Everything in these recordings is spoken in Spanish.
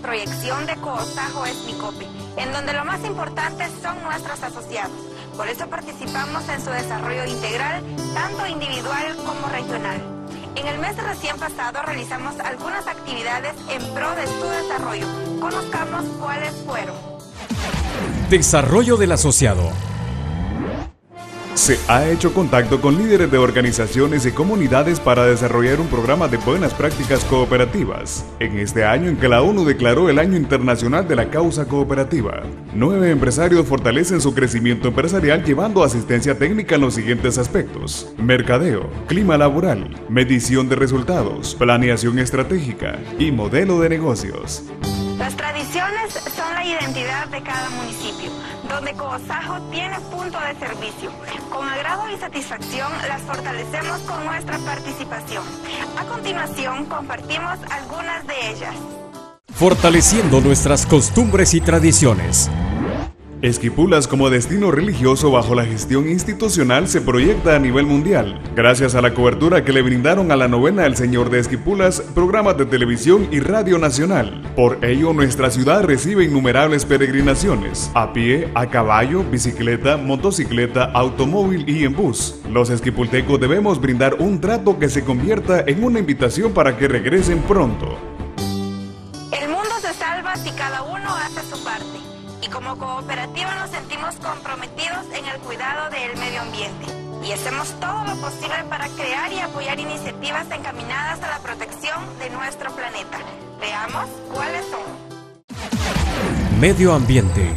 proyección de Coosajo es mi COPE, en donde lo más importante son nuestros asociados. Por eso participamos en su desarrollo integral, tanto individual como regional. En el mes recién pasado realizamos algunas actividades en pro de su desarrollo. Conozcamos cuáles fueron. Desarrollo del asociado. Se ha hecho contacto con líderes de organizaciones y comunidades para desarrollar un programa de buenas prácticas cooperativas. En este año en que la ONU declaró el Año Internacional de la Causa Cooperativa, 9 empresarios fortalecen su crecimiento empresarial llevando asistencia técnica en los siguientes aspectos: mercadeo, clima laboral, medición de resultados, planeación estratégica y modelo de negocios. Las tradiciones son la identidad de cada municipio, donde Coosajo tiene punto de servicio. Con agrado y satisfacción las fortalecemos con nuestra participación. A continuación compartimos algunas de ellas. Fortaleciendo nuestras costumbres y tradiciones. Esquipulas como destino religioso bajo la gestión institucional se proyecta a nivel mundial, gracias a la cobertura que le brindaron a la novena El Señor de Esquipulas, programas de televisión y radio nacional. Por ello, nuestra ciudad recibe innumerables peregrinaciones, a pie, a caballo, bicicleta, motocicleta, automóvil y en bus. Los esquipultecos debemos brindar un trato que se convierta en una invitación para que regresen pronto. El mundo se salva si cada uno hace su parte. Y como cooperativa nos sentimos comprometidos en el cuidado del medio ambiente. Y hacemos todo lo posible para crear y apoyar iniciativas encaminadas a la protección de nuestro planeta. Veamos cuáles son. Medio ambiente.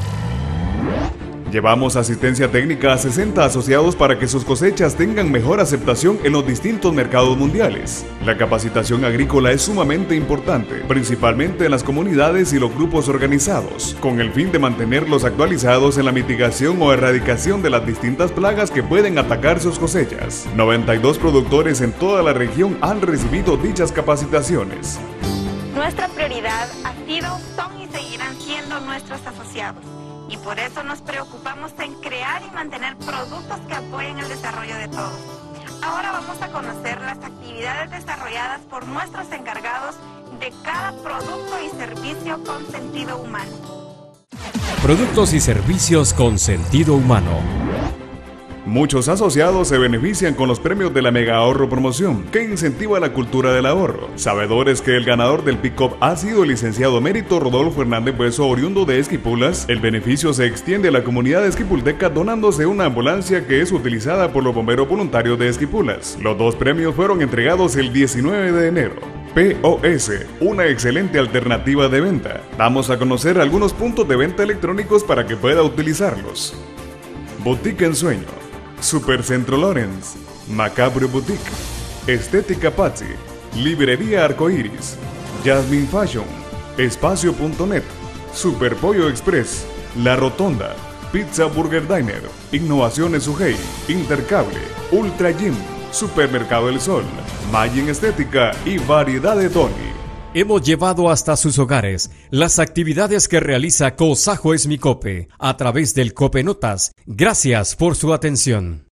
Llevamos asistencia técnica a 60 asociados para que sus cosechas tengan mejor aceptación en los distintos mercados mundiales. La capacitación agrícola es sumamente importante, principalmente en las comunidades y los grupos organizados, con el fin de mantenerlos actualizados en la mitigación o erradicación de las distintas plagas que pueden atacar sus cosechas. 92 productores en toda la región han recibido dichas capacitaciones. Nuestra prioridad ha sido, son y seguirán siendo nuestros asociados. Y por eso nos preocupamos en crear y mantener productos que apoyen el desarrollo de todos. Ahora vamos a conocer las actividades desarrolladas por nuestros encargados de cada producto y servicio con sentido humano. Productos y servicios con sentido humano. Muchos asociados se benefician con los premios de la Mega Ahorro Promoción, que incentiva la cultura del ahorro. Sabedores que el ganador del Pick-Up ha sido el licenciado emérito Rodolfo Hernández Bueso, oriundo de Esquipulas. El beneficio se extiende a la comunidad esquipulteca donándose una ambulancia que es utilizada por los bomberos voluntarios de Esquipulas. Los 2 premios fueron entregados el 19 de enero. POS, una excelente alternativa de venta. Damos a conocer algunos puntos de venta electrónicos para que pueda utilizarlos. Boutique Ensueño, Supercentro Lawrence, Macabro Boutique, Estética Patsy, Librería Arcoiris, Jasmine Fashion, Espacio.net, Superpollo Express, La Rotonda, Pizza Burger Diner, Innovaciones Ujei, Intercable, Ultra Gym, Supermercado El Sol, Magin Estética y Variedad de Tony. Hemos llevado hasta sus hogares las actividades que realiza Coosajo es mi COPE a través del COPE Notas. Gracias por su atención.